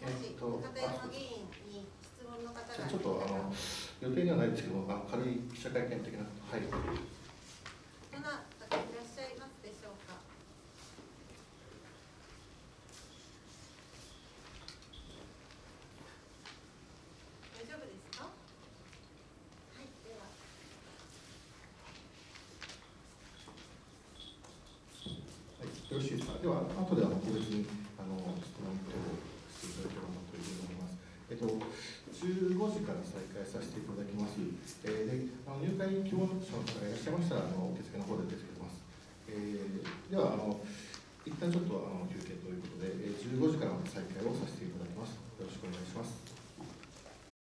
片山議員に質問の方がちょっと予定にはないですけど、軽い記者会見的なこと、はい。 どなたかいらっしゃいますでしょうか。大丈夫ですか。はい、では。 はい、よろしいですか。では、後で個別に質問等をしていただければというふうに思います。15時から再開させていただきます。で入会希望者の方がいらっしゃいましたら、受付の方で受け付けてます。では一旦ちょっと休憩ということで、15時からの再開をさせていただきます。よろしくお願いします。